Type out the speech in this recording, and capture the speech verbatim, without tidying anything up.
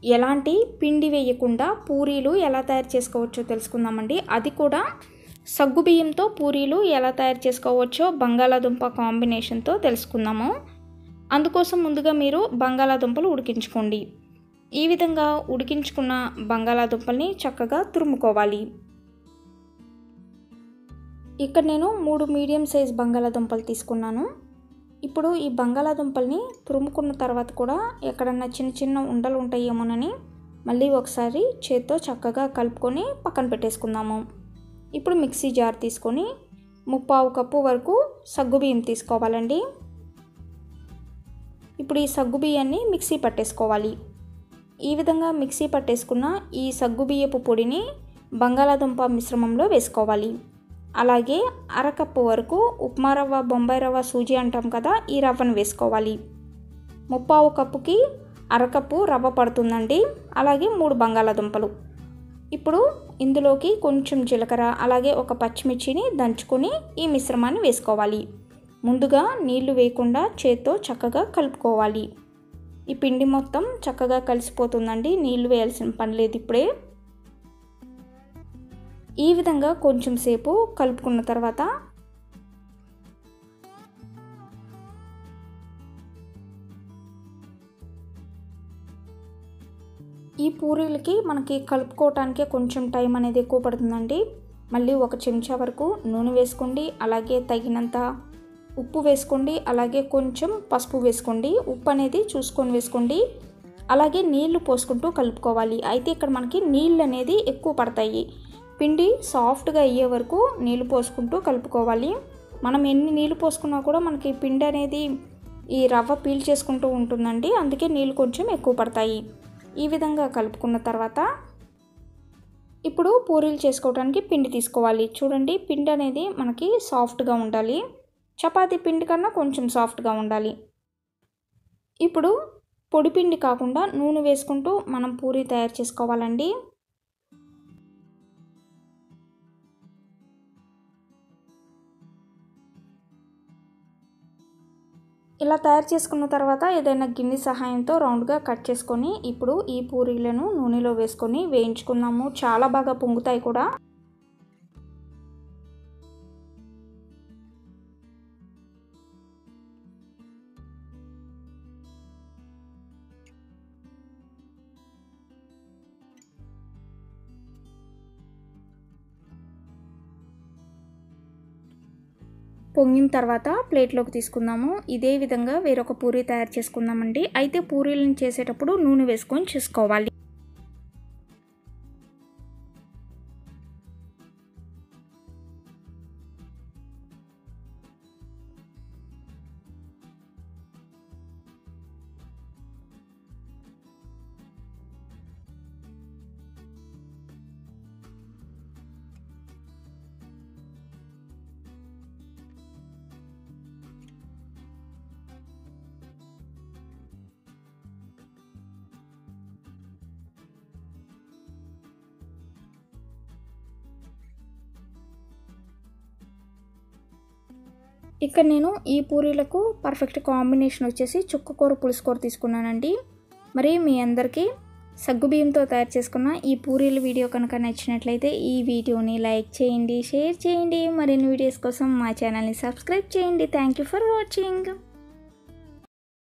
ఎలాంటి పిండి వేయకుండా పూరీలు ఎలా తయారు చేసుకోవచ్చో తెలుసుకుందామండి. అది కూడా సగ్గుబియ్యంతో పూరీలు ఎలా తయారు చేసుకోవచ్చో బంగాళాదుంప కాంబినేషన్తో తెలుసుకుందాము. అందుకోసం ముందుగా మీరు బంగాళాదుంపలు ఉడికించుకోండి. ఈ విధంగా ఉడికించుకున్న బంగాళాదుంపల్ని చక్కగా తురుముకోవాలి. ఇక్కడ నేను మూడు మీడియం సైజ్ బంగాళాదుంపలు తీసుకున్నాను. ఇప్పుడు ఈ బంగాళాదుంపల్ని తురుముకున్న తర్వాత కూడా ఎక్కడన్నా చిన్న చిన్న ఉండలు ఉంటాయేమోనని మళ్ళీ ఒకసారి చేత్తో చక్కగా కలుపుకొని పక్కన పెట్టేసుకుందాము. ఇప్పుడు మిక్సీ జార్ తీసుకొని ముప్పావు కప్పు వరకు సగ్గుబియ్యం తీసుకోవాలండి. ఇప్పుడు ఈ సగ్గుబియ్యాన్ని మిక్సీ పట్టేసుకోవాలి. ఈ విధంగా మిక్సీ పట్టేసుకున్న ఈ సగ్గుబియ్యపు పొడిని బంగాళాదుంప మిశ్రమంలో వేసుకోవాలి. అలాగే అరకప్పు వరకు ఉప్మా రవ్వ, బొంబాయి రవ్వ, సూజీ అంటాం కదా, ఈ రవ్వను వేసుకోవాలి. ముప్పావు కప్పుకి అరకప్పు రవ్వ పడుతుందండి. అలాగే మూడు బంగాళాదుంపలు. ఇప్పుడు ఇందులోకి కొంచెం జీలకర్ర అలాగే ఒక పచ్చిమిర్చిని దంచుకొని ఈ మిశ్రమాన్ని వేసుకోవాలి. ముందుగా నీళ్లు వేయకుండా చేత్తో చక్కగా కలుపుకోవాలి. ఈ పిండి మొత్తం చక్కగా కలిసిపోతుందండి. నీళ్లు వేయాల్సిన పని లేదు. ఇప్పుడే ఈ విధంగా కొంచెం సేపు కలుపుకున్న తర్వాత ఈ పూరీలకి మనకి కలుపుకోవటానికే కొంచెం టైం అనేది ఎక్కువ పడుతుందండి. మళ్ళీ ఒక చెంచా వరకు నూనె వేసుకోండి. అలాగే తగినంత ఉప్పు వేసుకోండి. అలాగే కొంచెం పసుపు వేసుకోండి. ఉప్పు అనేది చూసుకొని వేసుకోండి. అలాగే నీళ్లు పోసుకుంటూ కలుపుకోవాలి. అయితే ఇక్కడ మనకి నీళ్ళు అనేది ఎక్కువ పడతాయి. పిండి సాఫ్ట్గా అయ్యే వరకు నీళ్ళు పోసుకుంటూ కలుపుకోవాలి. మనం ఎన్ని నీళ్ళు పోసుకున్నా కూడా మనకి పిండి అనేది ఈ రవ్వ పీల్ చేసుకుంటూ ఉంటుందండి. అందుకే నీళ్ళు కొంచెం ఎక్కువ పడతాయి. ఈ విధంగా కలుపుకున్న తర్వాత ఇప్పుడు పూరీలు చేసుకోవడానికి పిండి తీసుకోవాలి. చూడండి, పిండి అనేది మనకి సాఫ్ట్గా ఉండాలి. చపాతీ పిండి కన్నా కొంచెం సాఫ్ట్గా ఉండాలి. ఇప్పుడు పొడి పిండి కాకుండా నూనె వేసుకుంటూ మనం పూరీ తయారు చేసుకోవాలండి. ఇలా తయారు చేసుకున్న తర్వాత ఏదైనా గిన్నె సహాయంతో రౌండ్గా కట్ చేసుకొని ఇప్పుడు ఈ పూరీలను నూనెలో వేసుకొని వేయించుకుందాము. చాలా బాగా పొంగుతాయి కూడా. పొంగిన తర్వాత ప్లేట్లోకి తీసుకుందాము. ఇదే విధంగా వేరొక పూరీ తయారు చేసుకుందామండి. అయితే పూరీలను చేసేటప్పుడు నూనె వేసుకొని చేసుకోవాలి. ఇక్కడ నేను ఈ పూరీలకు పర్ఫెక్ట్ కాంబినేషన్ వచ్చేసి చుక్కకూర పులుసుకూర తీసుకున్నానండి. మరి మీ అందరికీ సగ్గుబియ్యంతో తయారు చేసుకున్న ఈ పూరీల వీడియో కనుక నచ్చినట్లయితే ఈ వీడియోని లైక్ చేయండి, షేర్ చేయండి. మరిన్ని వీడియోస్ కోసం మా ఛానల్ని సబ్స్క్రైబ్ చేయండి. Thank you for watching.